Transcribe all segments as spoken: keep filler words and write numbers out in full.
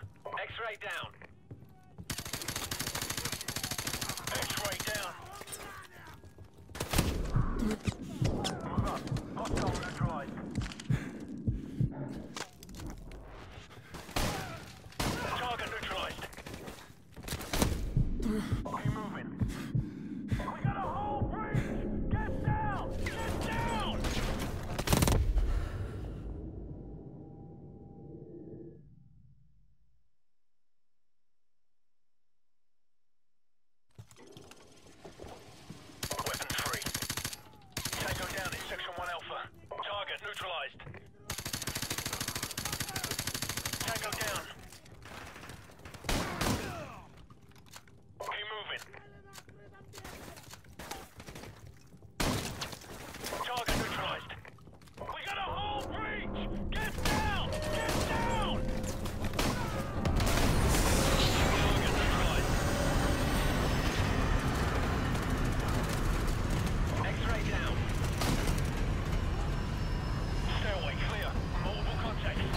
X-ray down. X-ray down. Move up. Hostile neutralized. Target neutralized. Keep moving. We got a whole breach! Get down! Get down! Weapons free. Tango down in Section one Alpha. Target neutralized. Tango down. Keep moving. Target neutralized. We got a whole breach! Get down! Get down! Target neutralized. X-ray down. Stairway clear. Multiple contacts.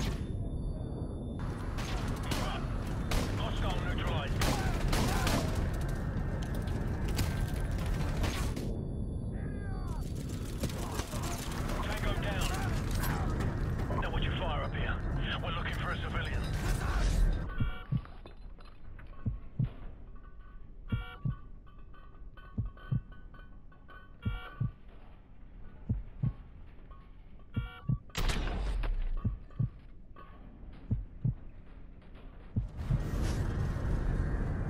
Hostile neutralized. Tango down. Now watch your fire up here. We're looking for a civilian.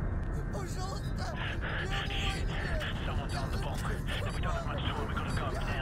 Someone's on the bomb. If we don't have much time, we gotta go.